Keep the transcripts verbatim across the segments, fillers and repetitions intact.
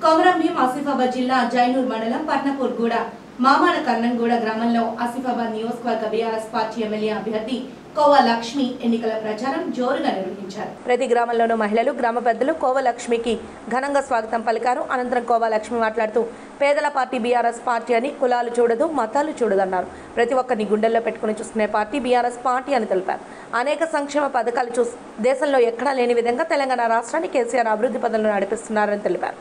కొమరం భీం ఆసిఫాబాద్ జిల్లా జైనూర్ మండలం పట్నపూర్గూడ మామాడ కన్నంగూడ గ్రామంలో ఆసిఫాబాద్ నియోజకవర్గ బీఆర్ఎస్ పార్టీ ఎమ్మెల్యే అభ్యర్థి కోవ లక్ష్మి ఎన్నికల ప్రచారం జోరుగా నిర్వహించారు. ప్రతి గ్రామంలోనూ మహిళలు గ్రామ పెద్దలు కోవ లక్ష్మికి ఘనంగా స్వాగతం పలికారు. అనంతరం కోవ లక్ష్మి మాట్లాడుతూ పేదల పార్టీ బీఆర్ఎస్ పార్టీ అని కులాలు చూడదు మతాలు చూడదన్నారు. ప్రతి ఒక్కరిని గుండెల్లో పెట్టుకుని చూసుకునే పార్టీ బీఆర్ఎస్ పార్టీ అని తెలిపారు. అనేక సంక్షేమ పథకాలు చూసి దేశంలో ఎక్కడా లేని విధంగా తెలంగాణ రాష్ట్రాన్ని కేసీఆర్ అభివృద్ధి పనులను నడిపిస్తున్నారని తెలిపారు.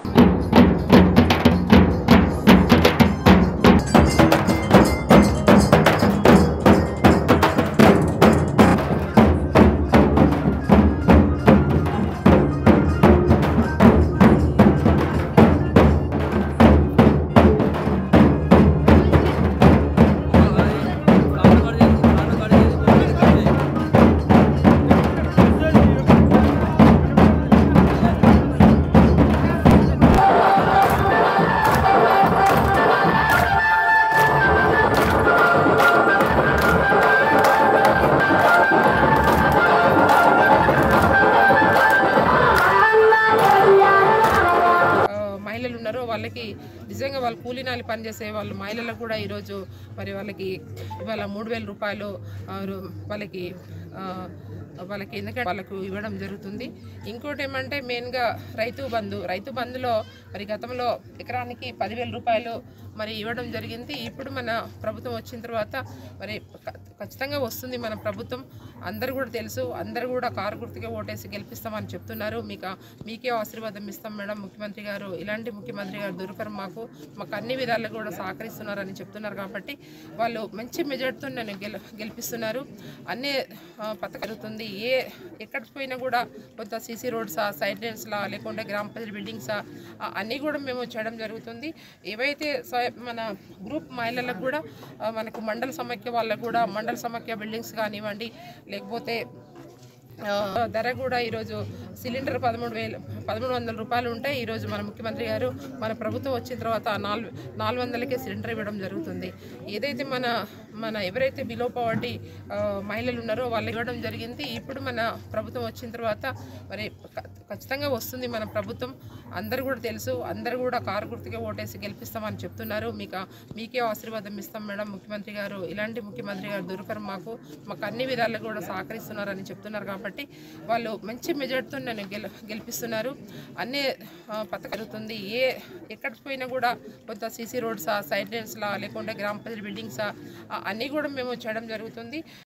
వాళ్ళకి నిజంగా వాళ్ళు కూలీనాలు పనిచేసే వాళ్ళు మహిళలకు కూడా ఈరోజు మరి వాళ్ళకి ఇవాళ మూడు వేల రూపాయలు వాళ్ళకి వాళ్ళకి ఎందుకంటే వాళ్ళకు ఇవ్వడం జరుగుతుంది. ఇంకోటి ఏమంటే మెయిన్గా రైతు బంధు రైతు బంధులో మరి గతంలో ఎకరానికి పదివేల రూపాయలు మరి ఇవ్వడం జరిగింది. ఇప్పుడు మన ప్రభుత్వం వచ్చిన తర్వాత మరి ఖచ్చితంగా వస్తుంది మన ప్రభుత్వం. అందరూ కూడా తెలుసు, అందరూ కూడా కారు గుర్తుగా ఓటేసి గెలిపిస్తామని చెప్తున్నారు. మీకు మీకే ఆశీర్వాదం ఇస్తాం మేడం, ముఖ్యమంత్రి గారు ఇలాంటి ముఖ్యమంత్రి గారు దొరకరు, మాకు మాకు అన్ని విధాలుగా కూడా సహకరిస్తున్నారని చెప్తున్నారు. కాబట్టి వాళ్ళు మంచి మెజార్టీతో నన్ను గెల గెలిపిస్తున్నారు. అన్నీ పథకం జరుగుతుంది. ఏ ఎక్కడికి పోయినా కూడా కొంత సీసీ రోడ్సా, సైడ్ లైన్స్లా, లేకుంటే గ్రామ పంచాయతీ బిల్డింగ్సా అన్నీ కూడా మేము చేయడం జరుగుతుంది. ఏవైతే మన గ్రూప్ మహిళలకు కూడా మనకు మండల సమాఖ్య వాళ్ళకు కూడా మండల సమాఖ్య బిల్డింగ్స్ కానివ్వండి, లేకపోతే ధర కూడా ఈరోజు సిలిండర్ పదమూడు వేలు పదమూడు వందల రూపాయలు ఉంటే ఈరోజు మన ముఖ్యమంత్రి గారు మన ప్రభుత్వం వచ్చిన తర్వాత నాలుగు నాలుగు వందలకే సిలిండర్ ఇవ్వడం జరుగుతుంది. ఏదైతే మన మన ఎవరైతే బిలో పవర్టీ మహిళలు ఉన్నారో వాళ్ళు ఇవ్వడం జరిగింది. ఇప్పుడు మన ప్రభుత్వం వచ్చిన తర్వాత మరి ఖచ్చితంగా వస్తుంది మన ప్రభుత్వం. అందరూ కూడా తెలుసు, అందరూ కూడా కారు గుర్తుగా ఓటేసి గెలిపిస్తామని చెప్తున్నారు. మీకు మీకే ఆశీర్వాదం ఇస్తాం మేడం, ముఖ్యమంత్రి గారు ఇలాంటి ముఖ్యమంత్రి గారు దొరకరు, మాకు మాకు అన్ని విధాలుగా కూడా సహకరిస్తున్నారని చెప్తున్నారు. కాబట్టి వాళ్ళు మంచి మెజార్టీతో నన్ను గెల గెలిపిస్తున్నారు. అన్నీ పథకం జరుగుతుంది. ఏ ఎక్కడికి పోయినా కూడా కొంత సీసీ రోడ్సా, సైడ్ లైన్స్లా, లేకుంటే గ్రామ పంచాయతీ బిల్డింగ్సా అన్నీ కూడా మేము చేయడం జరుగుతుంది.